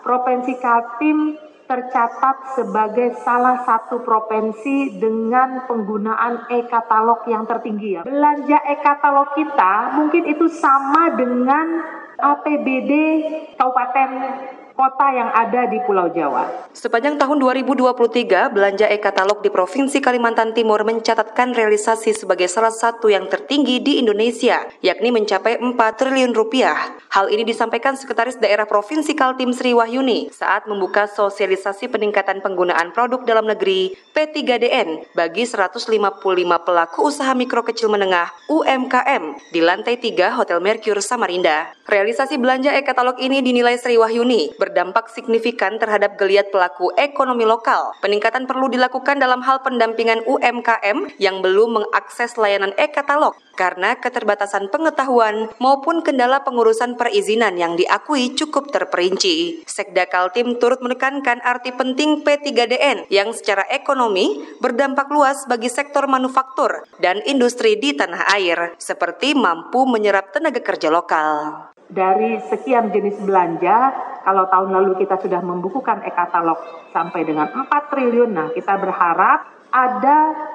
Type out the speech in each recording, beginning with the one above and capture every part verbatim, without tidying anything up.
Provinsi Kaltim tercatat sebagai salah satu provinsi dengan penggunaan e-katalog yang tertinggi ya. Belanja e-katalog kita mungkin itu sama dengan A P B D kabupaten kota yang ada di Pulau Jawa. Sepanjang tahun dua ribu dua puluh tiga, belanja e-katalog di Provinsi Kalimantan Timur mencatatkan realisasi sebagai salah satu yang tertinggi di Indonesia, yakni mencapai empat triliun rupiah. Hal ini disampaikan Sekretaris Daerah Provinsi Kaltim Sri Wahyuni saat membuka sosialisasi peningkatan penggunaan produk dalam negeri P tiga D N bagi seratus lima puluh lima pelaku usaha mikro kecil menengah U M K M di lantai tiga Hotel Mercure Samarinda. Realisasi belanja e-katalog ini dinilai Sri Wahyuni berdampak signifikan terhadap geliat pelaku ekonomi lokal. Peningkatan perlu dilakukan dalam hal pendampingan U M K M yang belum mengakses layanan e-katalog karena keterbatasan pengetahuan maupun kendala pengurusan perizinan yang diakui cukup terperinci. Sekda Kaltim turut menekankan arti penting P tiga D N yang secara ekonomi berdampak luas bagi sektor manufaktur dan industri di tanah air, seperti mampu menyerap tenaga kerja lokal. Dari sekian jenis belanja, kalau tahun lalu kita sudah membukukan e-katalog sampai dengan empat triliun, nah kita berharap ada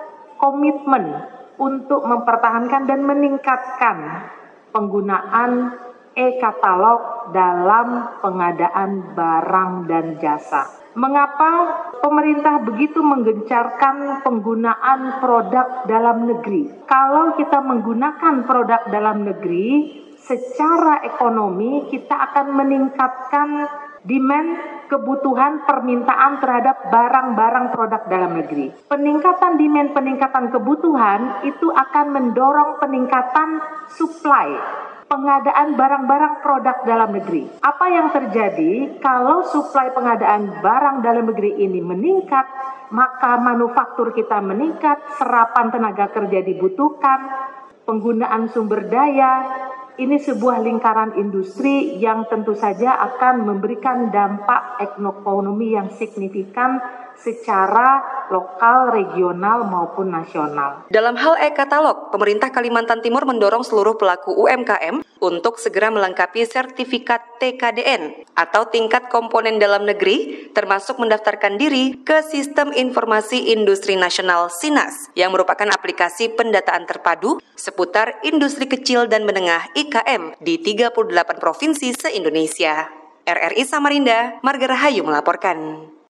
komitmen untuk mempertahankan dan meningkatkan penggunaan e-katalog dalam pengadaan barang dan jasa. Mengapa pemerintah begitu menggencarkan penggunaan produk dalam negeri? Kalau kita menggunakan produk dalam negeri, secara ekonomi kita akan meningkatkan demand, kebutuhan, permintaan terhadap barang-barang produk dalam negeri. Peningkatan demand, peningkatan kebutuhan itu akan mendorong peningkatan supply, pengadaan barang-barang produk dalam negeri. Apa yang terjadi kalau supply pengadaan barang dalam negeri ini meningkat, maka manufaktur kita meningkat, serapan tenaga kerja dibutuhkan, penggunaan sumber daya. Ini sebuah lingkaran industri yang tentu saja akan memberikan dampak ekonomi yang signifikan secara lokal, regional maupun nasional. Dalam hal e-katalog, pemerintah Kalimantan Timur mendorong seluruh pelaku U M K M untuk segera melengkapi sertifikat T K D N atau tingkat komponen dalam negeri, termasuk mendaftarkan diri ke Sistem Informasi Industri Nasional SINAS yang merupakan aplikasi pendataan terpadu seputar industri kecil dan menengah I K M di tiga puluh delapan provinsi se-Indonesia. R R I Samarinda, Marga Rahayu melaporkan.